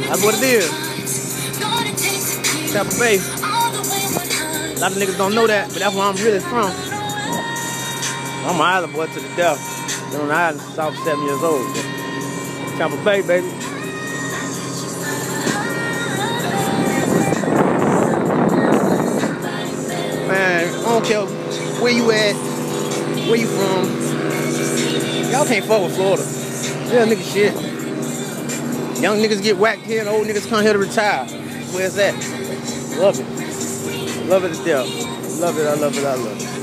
That's what it is. Tampa Bay. A lot of niggas don't know that, but that's where I'm really from. I'm an island boy to the death. Been on the island since I was 7 years old. Tampa Bay, baby. Man, I don't care where you at, where you from. Y'all can't fuck with Florida. Yeah, nigga shit. Young niggas get whacked here and old niggas come here to retire. Where's that? Love it. Love it to death. Love it, I love it, I love it.